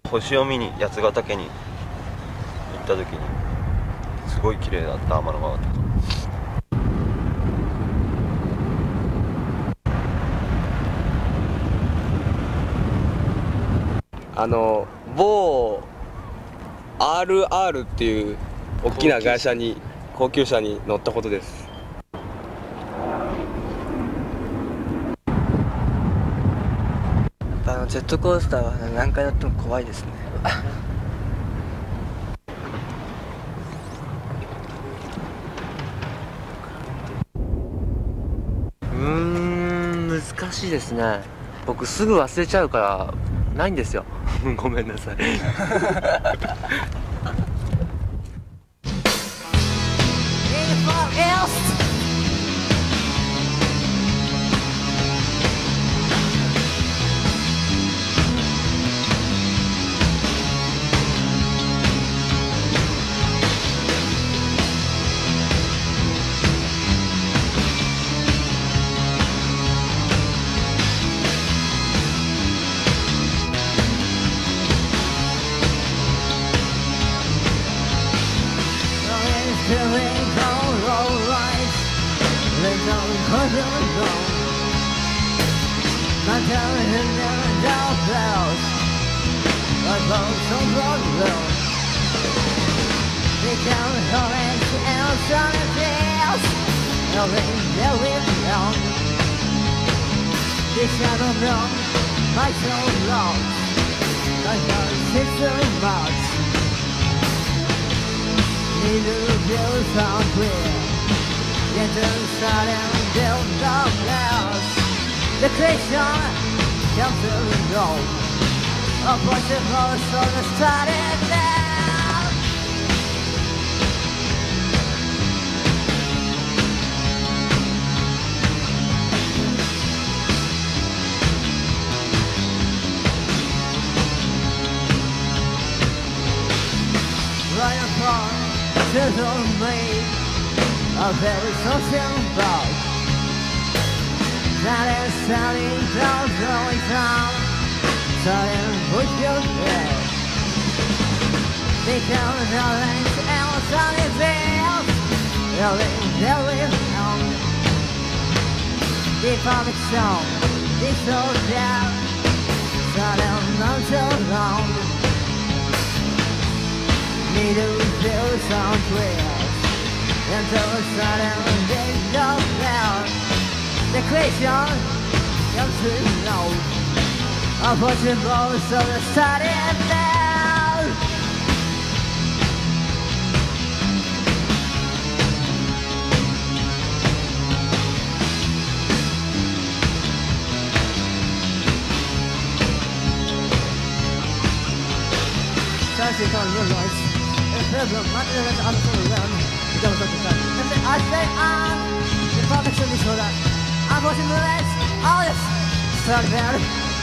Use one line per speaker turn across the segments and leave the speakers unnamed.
星を見に八ヶ岳に行った時にすごい綺麗だった天の川とか。
某 RR っていう大きな会社に高級車に乗ったことです。
ジェットコースターは何回乗っても怖いですね。難しいですね。僕すぐ忘れちゃうからないんですよ。ごめんなさい。
The creation comes to the goal. A bunch of us on the started now. Right apart to the main, there is something about. That is sounding close going down. Sudden push your head. Become the lens and sunny veils. Very long. The public song is so down. Sudden not so long. Need to feel some thrills. Until sudden they go down. The creation comes to know. A fortune blows so the starting down. Starting on your lights. If there's no matter that I'm going around, you don't have to start. And then I say on the perfection is for that. I'm watching the lights, oh yes, start there.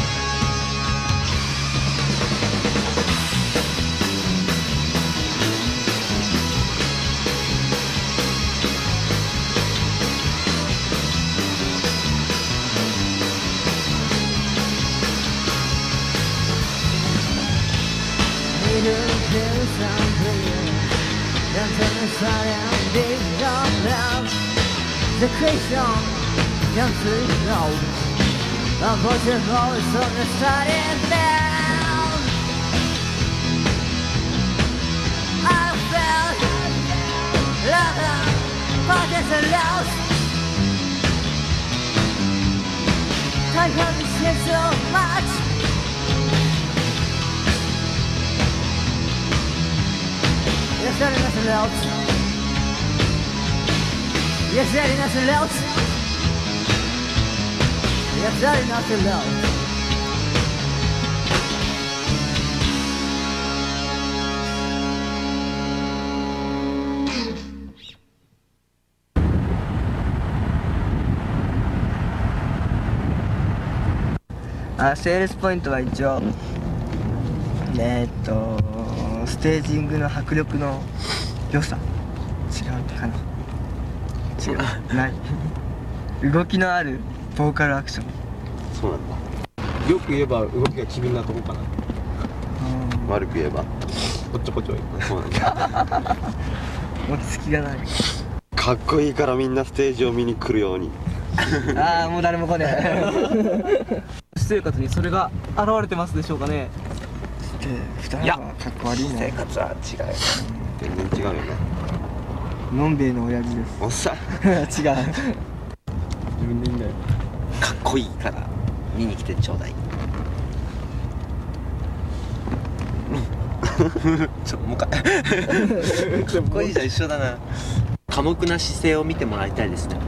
Need to feel some clear. Then turn the side and dig your love. The creation comes to know. A voice of voice on the starting down. I felt love, pockets are lost. I haven't seen so much. You're setting us else. You're setting us else. You're setting us else.
セールスポイントは一応ステージングの迫力の良さ。違うかな、違うない動きのあるボーカルアクション。
そうなんだ。よく言えば動きが機敏なとこかな。
悪く言えば
こっちょこちょい。
そうなんだ。
落ち着きがない。
かっこいいからみんなステージを見に来るように。
ああもう誰も来ねえ。
私生活にそれが現れてますでしょうかね。
二人はかっこ悪いな。
生活は違う。
全然違うよね。
のんべえの親父です。
おっさん。
違う。
自分でいいんだよ。かっこいいから見に来てちょうだい。もう一回。かっこいいじゃん、一緒だな。寡黙な姿勢を見てもらいたいですね。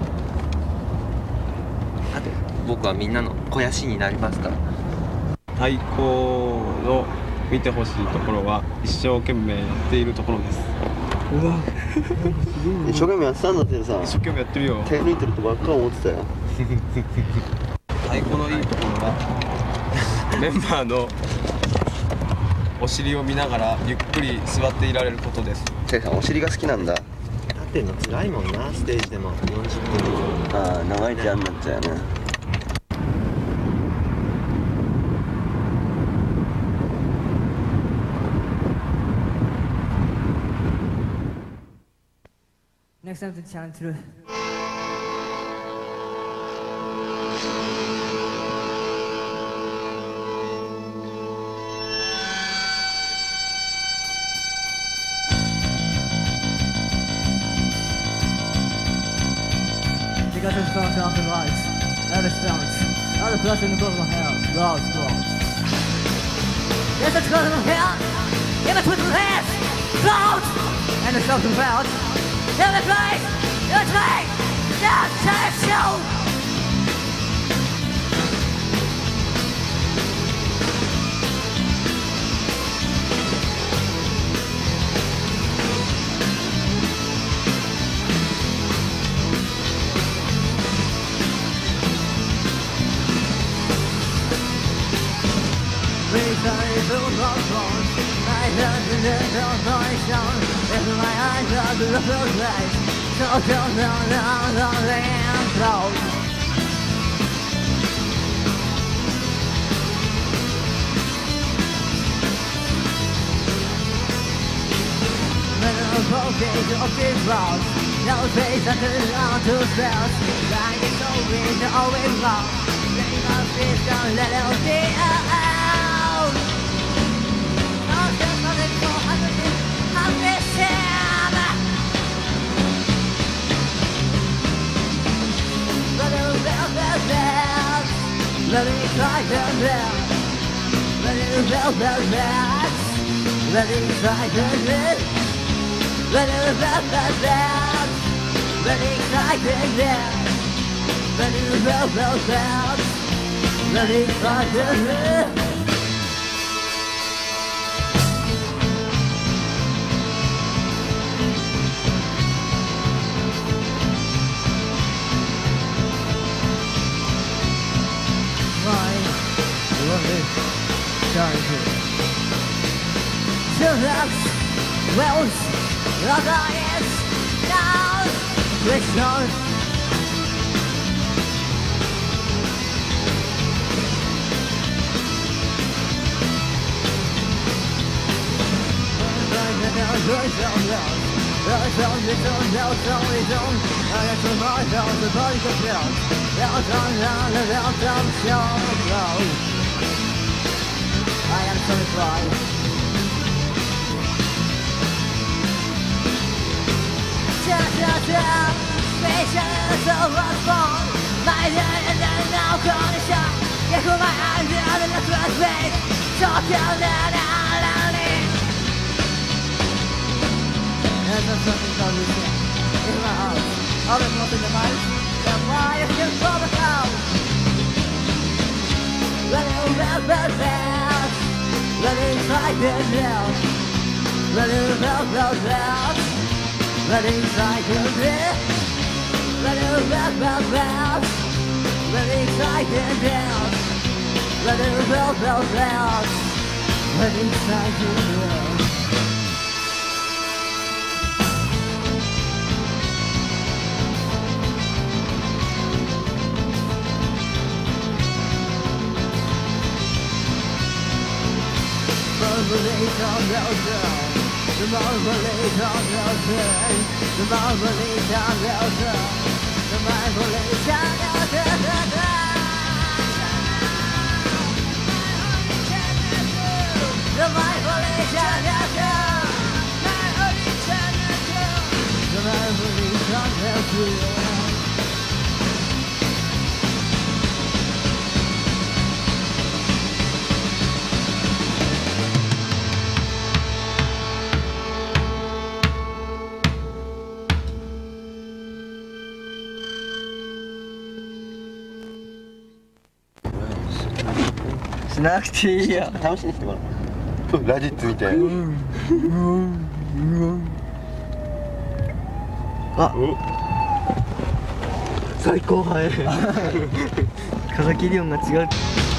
あと僕はみんなの肥やしになりますから。
太鼓の見てほしいところは一生懸命やっているところです。
うわ。
一生懸命やってたんだってさ。
一生懸命やってるよ。
手抜いてるとばっか思ってたよ。
太鼓のいいところはメンバーのお尻を見ながらゆっくり座っていられることです。
ていさんお尻が好きなんだ。
立ってんの辛いもんな、ステージでも40分以上。
ああ長い手になっちゃうよね。
Next time to challenge through. Because it's from the lights, other stones, other plus in the bottom of hell, lost. Yes, it's bottom of hell, in the twinkle hands, float, and the sound about. In the place, it's me, just chase you. My eyes are the little lights, so down the land cloud. Little voltage of this road, no face that is on to spells. Like it's always wrong. They must be some little deal. Let me try the best. Let me tell the best. Let me try the best. Let me tell the best. Let me try the best. Let me tell the best. Let me try the best. Syllabs, wells, lions, now, Krishna. I am so proud. Patience over fun. My head and then now condition. You put my hands out in the first place. Talking that I'll need. There's something called this in my house. All the most in the mind. That's why I can fall the house. Let it fast. Let it try to melt. Let it melt. Let it try to live. Let it melt. Let it try to melt. Let it melt. Let it try to live.
しなくていいよ。
試しに来てごらん。ラジッツ見て。
あ、
最高速い。
風切り音が違う。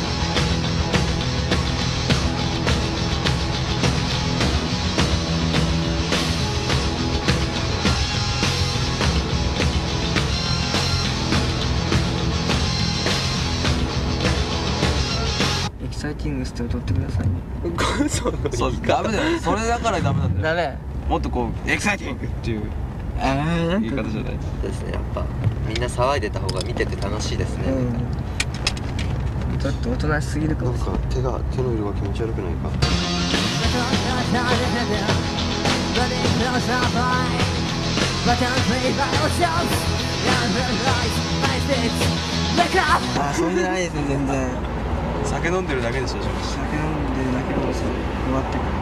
エキサイティングステを取ってくださいね。
そうダメだよ。それだからダメなんだよ。
だね。
もっとこうエキサイティングっていう
なんか
言い方じゃない。
ですね。やっぱみんな騒いでた方が見てて楽しいですね。
ちょっとおとなしすぎるかもしれない。
手の色が気持ち悪くないか。
遊んでないですね、全然。
酒飲んでるだけでしょ。
酒飲んでるだけかもしれない。終わってから。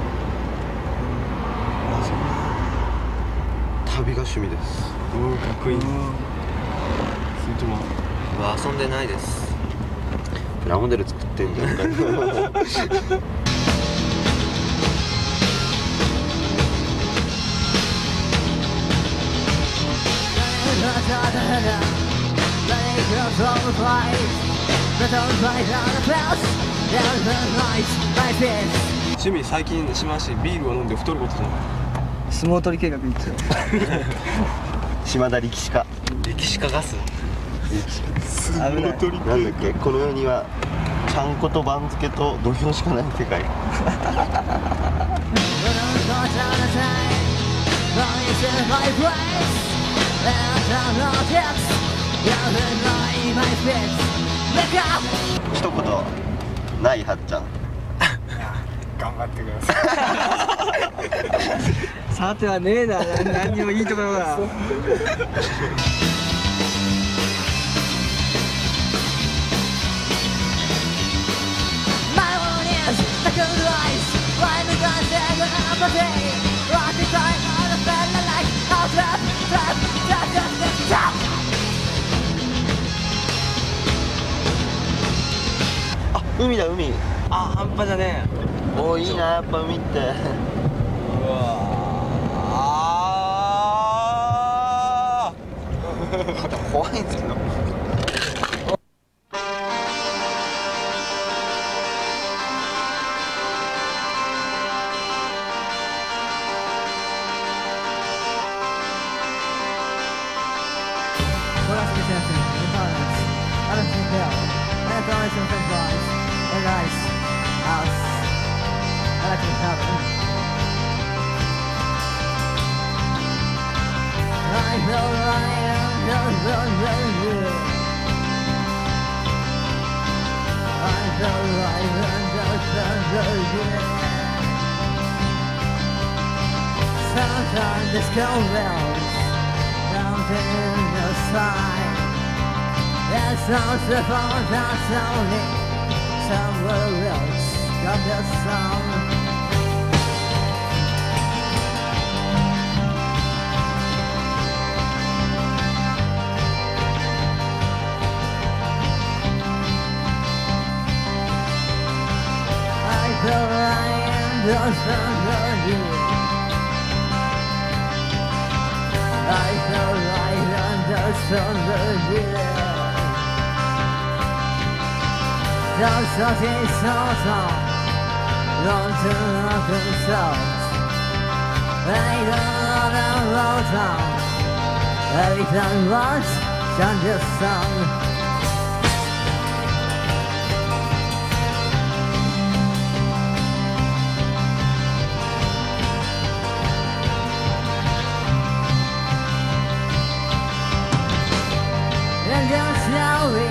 旅が趣味です。
かっこいい。スイートマン。
遊んでないです。
プラモデル作ってんじゃんか。
趣味最近しましビールを飲んで太ることじゃない。
相撲取り計画いつよ。
島田力士家。
歴史家ガス。
危ない。
なんだっけ、この世にはちゃんこと番付と土俵しかない世界。一言ないはっちゃん。
頑張ってください。
さてはねえな、何にもいいところだ。
あ、海だ海。
あ、半端じゃねえ。
おー、いいなやっぱ海って。
うわあ。
怖いんですけど。
Sometimes disco bells down in the sky. That sounds the phone that's only somewhere else got the sound. I thought I am just under you. I thought I understood you. Just something so don't turn up themselves. They don't know the road down. Every time once, shine the sun.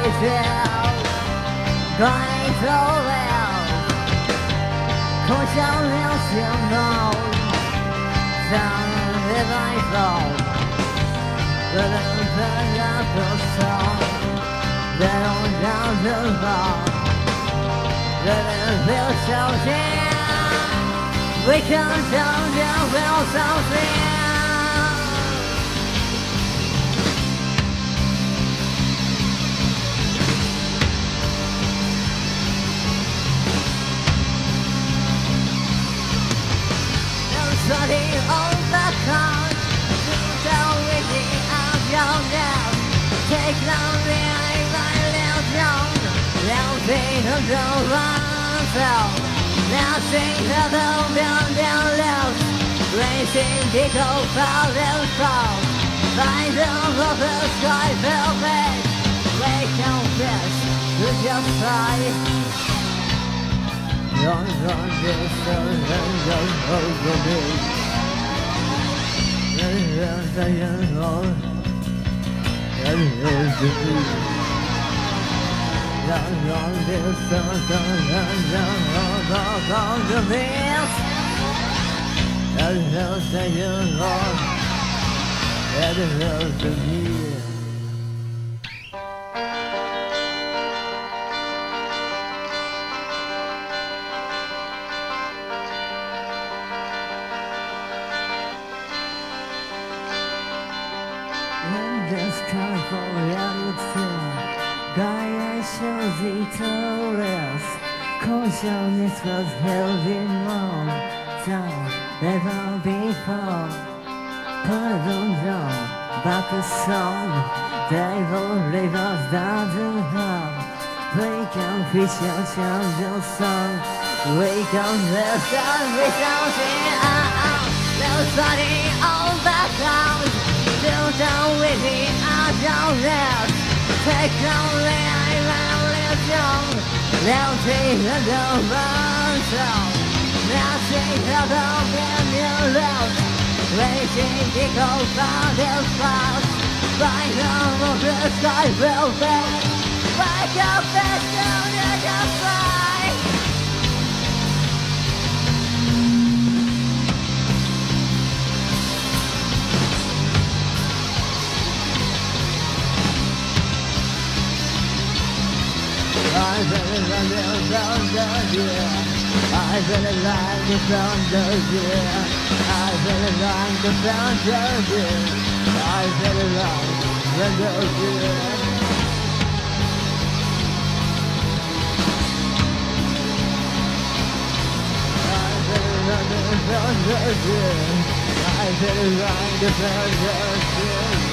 down, going so well. 空想了想到，想别再走，这人生的可笑，这种想真好，这人别小心，为看想见不要伤心。Study all the cards, sit down with the of your love. Take down the eye by little young, now see the door myself. Now see the door down down left. Racing people foul and foul. Find the the sky fell back. Wake up best to just try. Run, this sun and just over me. And there's a young lord, and there's the sea. Run, this sun and just over me. And there's a young lord, and there's the sea. This California Gaia shows victorious. Consciousness was held in more than ever before. Pardon down, back a song. Devil rivers doesn't have. Wake up, fish your champion song. Wake up, the sun without it. They'll study all the clouds. Still down with the outdoors. Take on the island young. Now take the double sound. Now take the double in loud. Racing the cold fountain clouds. By the the sky will fade. Wake up fast down in the sky. I really like the year. I really like the sound of year. I really like the sound of year. I really like the year. I really like the sound of year. I really like the sound of year.